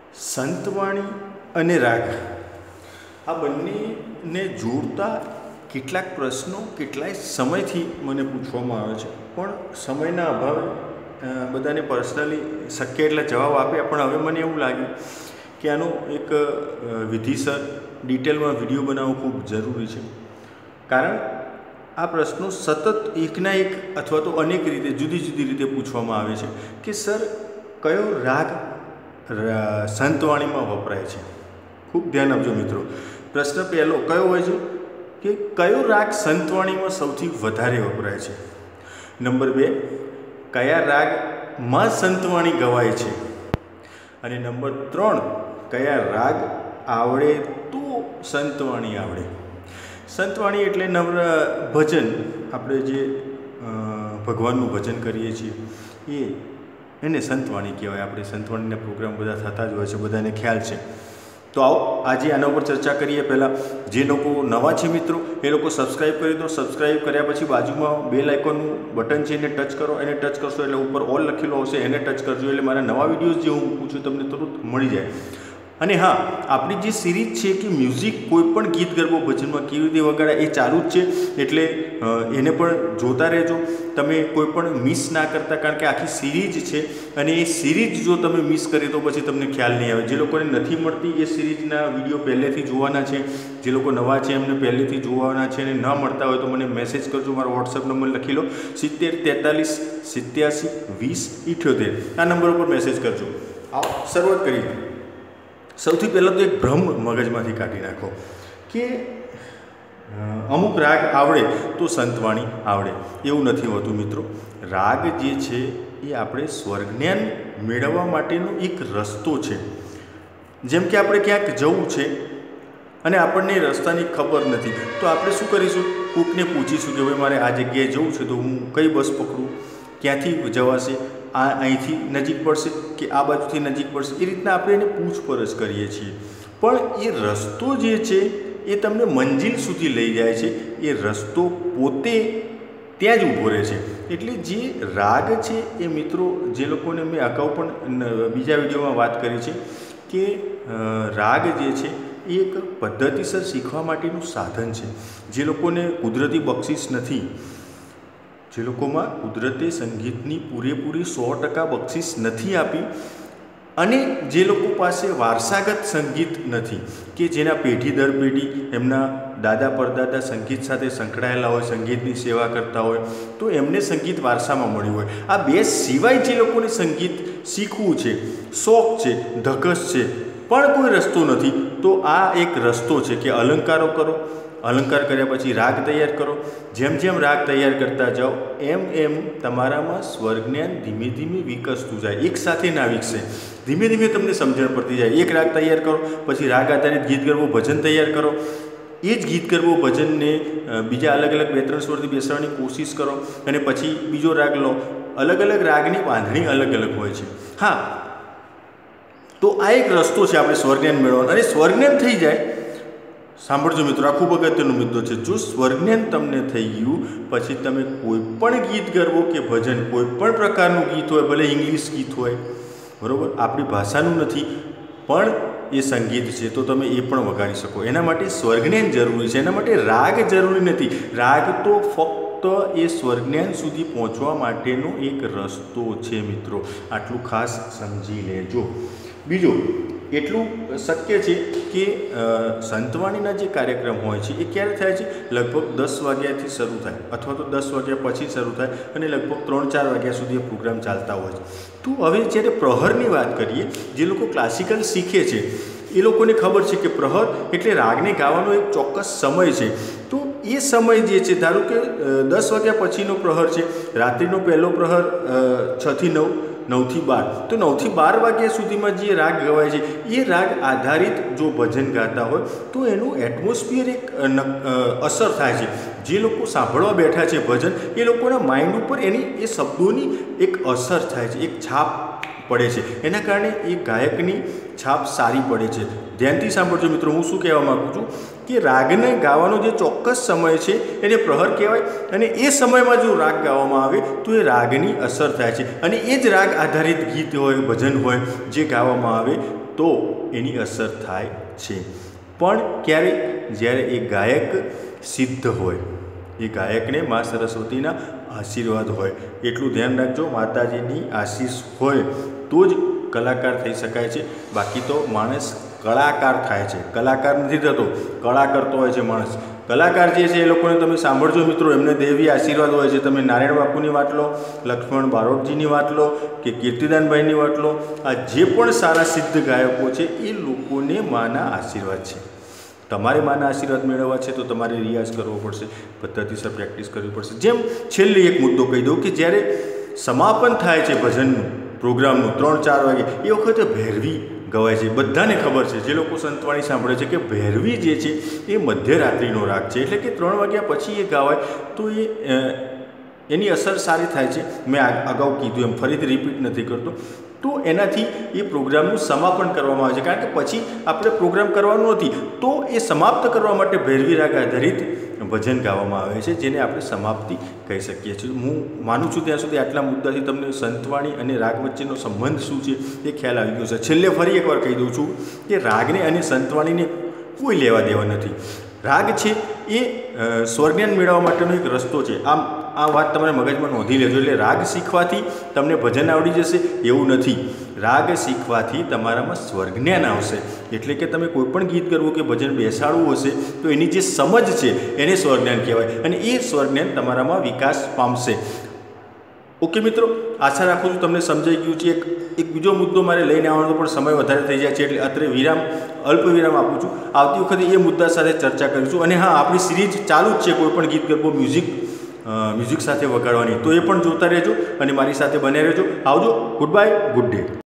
સંતવાણી અને રાગ આ બંનેને જોડતા કેટલાક પ્રશ્નો કેટલાય સમયથી મને પૂછવામાં આવે છે, પણ સમયના અભાવે બધાને પર્સનલી શક્ય એટલા જવાબ આપ્યા. પણ હવે મને એવું લાગ્યું કે આનો એક વિધિસર ડિટેલમાં વિડીયો બનાવવો ખૂબ જરૂરી છે, કારણ આ પ્રશ્નો સતત એકના એક અથવા તો અનેક રીતે જુદી જુદી રીતે પૂછવામાં આવે છે કે સર કયો રાગ સંતવાણીમાં વપરાય છે. ખૂબ ધ્યાન આપજો મિત્રો. પ્રશ્ન પહેલો કયો હોય છે કે કયો રાગ સંતવાણીમાં સૌથી વધારે વપરાય છે. નંબર 2, કયા રાગમાં સંતવાણી ગવાય છે. અને નંબર 3, કયા રાગ આવડે તો સંતવાણી આવડે. સંતવાણી એટલે નમ્ર ભજન, આપણે જે ભગવાનનું ભજન કરીએ છીએ એને સંતવાણી કહેવાય. આપણે સંતવાણીના પ્રોગ્રામ બધા થતા જ હોય છે, બધાને ખ્યાલ છે. તો આવો આજે આના ઉપર ચર્ચા કરીએ. પહેલાં જે લોકો નવા છે મિત્રો, એ લોકો સબસ્ક્રાઈબ કરી દો. સબસ્ક્રાઈબ કર્યા પછી બાજુમાં બેલ આઇકોનનું બટન છે એને ટચ કરો. એને ટચ કરશો એટલે ઉપર ઓલ લખેલું આવશે, એને ટચ કરજો એટલે મારા નવા વિડીયોઝ જે હું મૂકું છું તમને તુરંત મળી જાય. અને હા, આપણી જે સિરીઝ છે કે મ્યુઝિક કોઈ પણ ગીત ગરબો ભજનમાં કેવી રીતે વગાડાય એ ચાલુ જ છે, એટલે એને પણ જોતા રહેજો. તમે કોઈ પણ મિસ ના કરતા, કારણ કે આખી સિરીઝ છે અને એ સિરીઝ જો તમે મિસ કરી તો પછી તમને ખ્યાલ નહીં આવે. જે લોકોને નથી મળતી એ સિરીઝના વિડીયો પહેલેથી જોવાના છે, જે લોકો નવા છે એમને પહેલેથી જોવાના છે અને ન મળતા હોય તો મને મેસેજ કરજો. મારો વોટ્સઅપ નંબર લખી લો 7043872078. આ નંબર ઉપર મેસેજ કરજો. આવો શરૂઆત કરીએ. સૌથી પહેલાં તો એક ભ્રમ મગજમાંથી કાઢી નાખો કે અમુક રાગ આવડે તો સંતવાણી આવડે. એવું નથી હોતું મિત્રો. રાગ જે છે એ આપણે સ્વરજ્ઞાન મેળવવા માટેનો એક રસ્તો છે. જેમ કે આપણે ક્યાંક જવું છે અને આપણને રસ્તાની ખબર નથી, તો આપણે શું કરીશું? કોકને પૂછીશું કે ભાઈ મારે આ જગ્યાએ જવું છે, તો હું કઈ બસ પકડું, ક્યાંથી જવાશે, અહીંથી નજીક પડશે કે આ બાજુથી નજીક પડશે. એ રીતના આપણે એને પૂછપરછ કરીએ છીએ. પણ એ રસ્તો જે છે એ તમને મંજિલ સુધી લઈ જાય છે. એ રસ્તો પોતે ત્યાં જ ઊભો રહે છે. એટલે જે રાગ છે એ મિત્રો, જે લોકોને મેં અગાઉ પણ બીજા વિડીયોમાં વાત કરી છે કે રાગ જે છે એ એક પદ્ધતિસર શીખવા માટેનું સાધન છે. જે લોકોને કુદરતી બક્ષિસ નથી, જે લોકોમાં કુદરતે સંગીતની પૂરેપૂરી 100% બક્ષિસ નથી આપી, અને જે લોકો પાસે વારસાગત સંગીત નથી, કે જેના પેઢી દર પેઢી એમના દાદા પરદાદા સંગીત સાથે સંકળાયેલા હોય, સંગીતની સેવા કરતા હોય, તો એમને સંગીત વારસામાં મળ્યું હોય. આ બે સિવાય જે લોકોને સંગીત શીખવું છે, શોખ છે, ધગશ છે, પણ કોઈ રસ્તો નથી, તો આ એક રસ્તો છે કે અલંકારો કરો. અલંકાર કર્યા પછી રાગ તૈયાર કરો. જેમ જેમ રાગ તૈયાર કરતા જાઓ એમ એમ તમારામાં સ્વરજ્ઞાન ધીમે ધીમે વિકસતું જાય. એક સાથે ના વિકસે, ધીમે ધીમે તમને સમજણ પડતી જાય. એક રાગ તૈયાર કરો, પછી રાગ આધારિત ગીત ગરબો ભજન તૈયાર કરો. એ જ ગીત ગરબો ભજનને બીજા અલગ અલગ 2-3 સ્વરથી બેસાડવાની કોશિશ કરો, અને પછી બીજો રાગ લો. અલગ અલગ રાગની બાંધણી અલગ અલગ હોય છે. હા, તો આ એક રસ્તો છે આપણે સ્વરજ્ઞાન મેળવવાનો. અને સ્વરજ્ઞાન થઈ જાય, સાંભળજો મિત્રો, આ ખૂબ અગત્યનો મુદ્દો છે. જો સ્વરજ્ઞાન તમને થઈ ગયું પછી તમે કોઈ પણ ગીત ગરબો કે ભજન, કોઈ પણ પ્રકારનું ગીત હોય, ભલે ઇંગ્લિશ ગીત હોય, બરાબર, આપણી ભાષાનું નથી પણ એ સંગીત છે, તો તમે એ પણ વગાડી શકો. એના માટે સ્વરજ્ઞાન જરૂરી છે, એના માટે રાગ જરૂરી નથી. રાગ તો ફક્ત એ સ્વરજ્ઞાન સુધી પહોંચવા માટેનો એક રસ્તો છે મિત્રો. આટલું ખાસ સમજી લેજો. બીજું એટલું શક્ય છે કે સંતવાણીના જે કાર્યક્રમ હોય છે એ ક્યારે થાય છે? લગભગ 10 વાગ્યાથી શરૂ થાય, અથવા તો 10 વાગ્યા પછી શરૂ થાય, અને લગભગ 3-4 વાગ્યા સુધી એ પ્રોગ્રામ ચાલતા હોય છે. તો હવે જ્યારે પ્રહરની વાત કરીએ, જે લોકો ક્લાસિકલ શીખે છે એ લોકોને ખબર છે કે પ્રહર એટલે રાગને ગાવાનો એક ચોક્કસ સમય છે. તો એ સમય જે છે, ધારો કે 10 વાગ્યા પછીનો પ્રહર છે, રાત્રિનો પહેલો પ્રહર 6 થી 9, 9 થી 12, તો 9 થી 12 વાગ્યા સુધીમાં જે રાગ ગવાય છે એ રાગ આધારિત જો ભજન ગાતા હોય તો એનું એટમોસ્ફિયર એક અસર થાય છે. જે લોકો સાંભળવા બેઠા છે ભજન, એ લોકોના માઇન્ડ ઉપર એની એ શબ્દોની એક અસર થાય છે, એક છાપ પડે છે. એના કારણે એ ગાયકની છાપ સારી પડે છે. ધ્યાનથી સાંભળજો મિત્રો, હું શું કહેવા માગું છું કે રાગને ગાવાનો જે ચોક્કસ સમય છે એને પ્રહર કહેવાય, અને એ સમયમાં જો રાગ ગાવામાં આવે તો એ રાગની અસર થાય છે. અને એ જ રાગ આધારિત ગીત હોય, ભજન હોય, જે ગાવામાં આવે તો એની અસર થાય છે. પણ ક્યારે? જ્યારે એ ગાયક સિદ્ધ હોય, એ ગાયકને મા સરસ્વતીના આશીર્વાદ હોય. એટલું ધ્યાન રાખજો, માતાજીની આશીષ હોય તો જ કલાકાર થઈ શકાય છે. બાકી તો માણસ કલાકાર થાય છે, કલાકાર નથી થતો, કળા કરતો હોય છે માણસ. કલાકાર જે છે એ લોકોને તમે સાંભળજો મિત્રો, એમને દેવી આશીર્વાદ હોય છે. તમે નારાયણ બાપુની વાત લો, લક્ષ્મણ બારોટજીની વાત લો કે કીર્તિદાનભાઈની વાત લો, આ જે પણ સારા સિદ્ધ ગાયકો છે એ લોકોને માના આશીર્વાદ છે. તમારે માના આશીર્વાદ મેળવવા છે તો તમારે રિયાઝ કરવો પડશે, પદ્ધતિસર પ્રેક્ટિસ કરવી પડશે. જેમ છેલ્લે એક મુદ્દો કહી દઉં કે જ્યારે સમાપન થાય છે ભજનનું, પ્રોગ્રામનું 3-4 વાગે, એ વખતે ભૈરવી ગવાય છે. બધાને ખબર છે, જે લોકો સંતવાણી સાંભળે છે, કે ભૈરવી જે છે એ મધ્યરાત્રિનો રાગ છે. એટલે કે 3 વાગ્યા પછી એ ગાવાય તો એની અસર સારી થાય છે. મેં અગાઉ કીધું એમ, ફરીથી રિપીટ નથી કરતો. તો એનાથી એ પ્રોગ્રામનું સમાપન કરવામાં આવે છે, કારણ કે પછી આપણે પ્રોગ્રામ કરવાનો નથી, તો એ સમાપ્ત કરવા માટે ભૈરવી રાગ આધારિત ભજન ગાવામાં આવે છે, જેને આપણે સમાપ્તિ કહી શકીએ છીએ. હું માનું છું ત્યાં સુધી આટલા મુદ્દાથી તમને સંતવાણી અને રાગ વચ્ચેનો સંબંધ શું છે એ ખ્યાલ આવી ગયો છે. છેલ્લે ફરી એકવાર કહી દઉં છું કે રાગને અને સંતવાણીને કોઈ લેવા દેવા નથી. રાગ છે એ સ્વરજ્ઞાન મેળવવા માટેનો એક રસ્તો છે. આ વાત તમારે મગજમાં નોંધી લેજો. એટલે રાગ શીખવાથી તમને ભજન આવડી જશે એવું નથી. રાગ શીખવાથી તમારામાં સ્વરજ્ઞાન આવશે. એટલે કે તમે કોઈ પણ ગીત કરવું કે ભજન બેસાડવું હશે તો એની જે સમજ છે એને સ્વરજ્ઞાન કહેવાય, અને એ સ્વરજ્ઞાન તમારામાં વિકાસ પામશે. ઓકે મિત્રો, આશા રાખું છું તમને સમજાઈ ગયું છે. એક બીજો મુદ્દો મારે લઈને આવવાનો પણ સમય વધારે થઈ જાય છે, એટલે અત્રે અલ્પ વિરામ આપું છું. આવતી વખતે એ મુદ્દા સાથે ચર્ચા કરીશું. અને હા, આપણી સિરીઝ ચાલુ જ છે કોઈ પણ ગીત ગરબો મ્યુઝિક સાથે વગાડવાની, તો એ પણ જોતા રહેજો અને મારી સાથે બને રહેજો. આવજો. Good bye, good day.